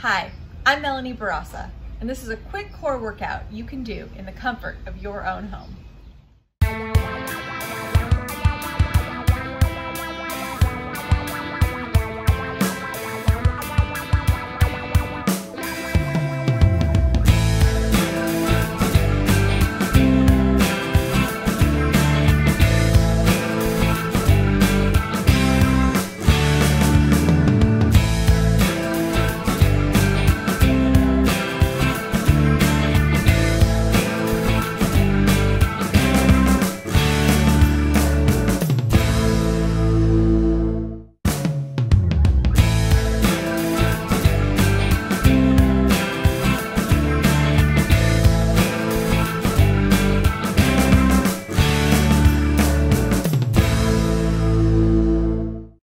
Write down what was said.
Hi, I'm Melanie Barassa, and this is a quick core workout you can do in the comfort of your own home.